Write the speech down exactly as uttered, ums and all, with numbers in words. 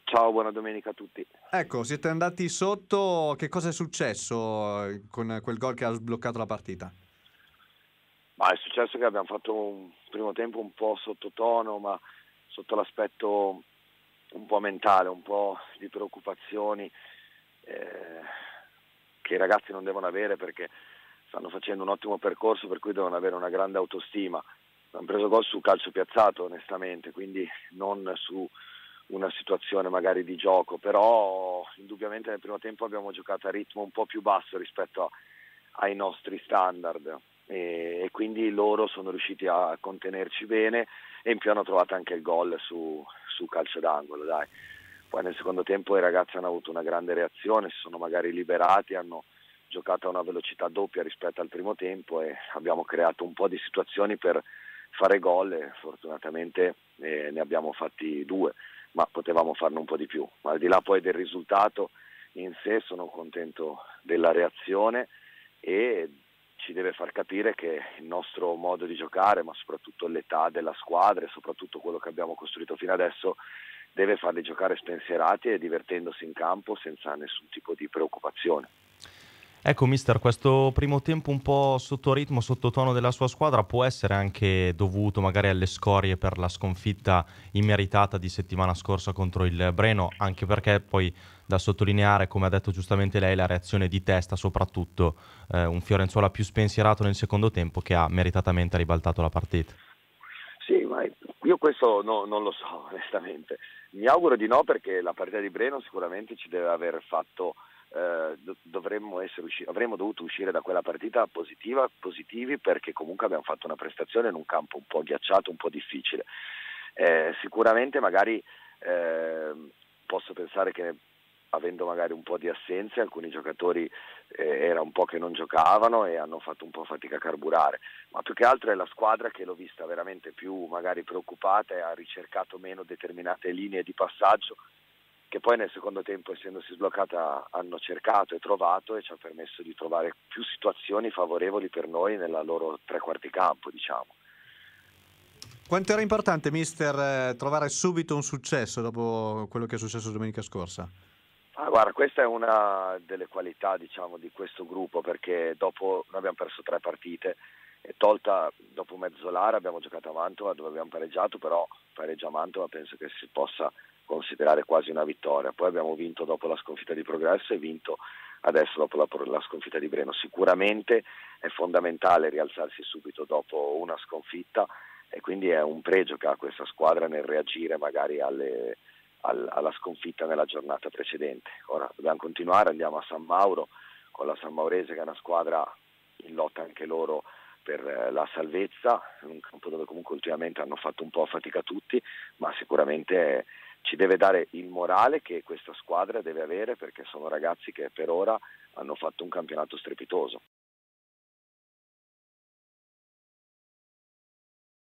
Ciao, buona domenica a tutti. Ecco, siete andati sotto, che cosa è successo eh, con quel gol che ha sbloccato la partita? Ma è successo che abbiamo fatto un primo tempo un po' sottotono, ma sotto l'aspetto un po' mentale, un po' di preoccupazioni eh, che i ragazzi non devono avere perché stanno facendo un ottimo percorso, per cui devono avere una grande autostima. Hanno preso gol su calcio piazzato, onestamente, quindi non su una situazione magari di gioco, però indubbiamente nel primo tempo abbiamo giocato a ritmo un po' più basso rispetto a- ai nostri standard e, e quindi loro sono riusciti a contenerci bene e in più hanno trovato anche il gol su, su calcio d'angolo, dai. Poi nel secondo tempo i ragazzi hanno avuto una grande reazione, si sono magari liberati, hanno giocato a una velocità doppia rispetto al primo tempo e abbiamo creato un po' di situazioni per fare gol e fortunatamente eh, ne abbiamo fatti due, ma potevamo farne un po' di più. Ma al di là poi del risultato in sé sono contento della reazione e ci deve far capire che il nostro modo di giocare, ma soprattutto l'età della squadra e soprattutto quello che abbiamo costruito fino adesso, deve farli giocare spensierati e divertendosi in campo senza nessun tipo di preoccupazione. Ecco, mister, questo primo tempo un po' sotto ritmo, sottotono della sua squadra può essere anche dovuto magari alle scorie per la sconfitta immeritata di settimana scorsa contro il Breno, anche perché poi da sottolineare, come ha detto giustamente lei, la reazione di testa, soprattutto eh, un Fiorenzuola più spensierato nel secondo tempo che ha meritatamente ribaltato la partita. Sì, ma io questo no- non lo so onestamente. Mi auguro di no perché la partita di Breno sicuramente ci deve aver fatto, eh, do- dovremmo essere usci- avremmo dovuto uscire da quella partita positiva, positivi perché comunque abbiamo fatto una prestazione in un campo un po' ghiacciato, un po' difficile. Eh, sicuramente magari eh, posso pensare che avendo magari un po' di assenze alcuni giocatori eh, era un po' che non giocavano e hanno fatto un po' fatica a carburare, ma più che altro è la squadra che l'ho vista veramente più magari preoccupata e ha ricercato meno determinate linee di passaggio che poi nel secondo tempo, essendosi sbloccata, hanno cercato e trovato e ci ha permesso di trovare più situazioni favorevoli per noi nella loro tre quarti campo, diciamo. Quanto era importante, mister, eh, trovare subito un successo dopo quello che è successo domenica scorsa? Ah, guarda, questa è una delle qualità, diciamo, di questo gruppo perché dopo noi abbiamo perso tre partite e tolta dopo Mezzolara abbiamo giocato a Mantova dove abbiamo pareggiato, però pareggio a Mantova penso che si possa considerare quasi una vittoria. Poi abbiamo vinto dopo la sconfitta di Progresso e vinto adesso dopo la, la sconfitta di Breno. Sicuramente è fondamentale rialzarsi subito dopo una sconfitta e quindi è un pregio che ha questa squadra nel reagire magari alle al, alla sconfitta nella giornata precedente. Ora dobbiamo continuare, andiamo a San Mauro con la San Maurese che è una squadra in lotta anche loro per eh, la salvezza, un campo dove comunque ultimamente hanno fatto un po' fatica tutti, ma sicuramente eh, ci deve dare il morale che questa squadra deve avere perché sono ragazzi che per ora hanno fatto un campionato strepitoso.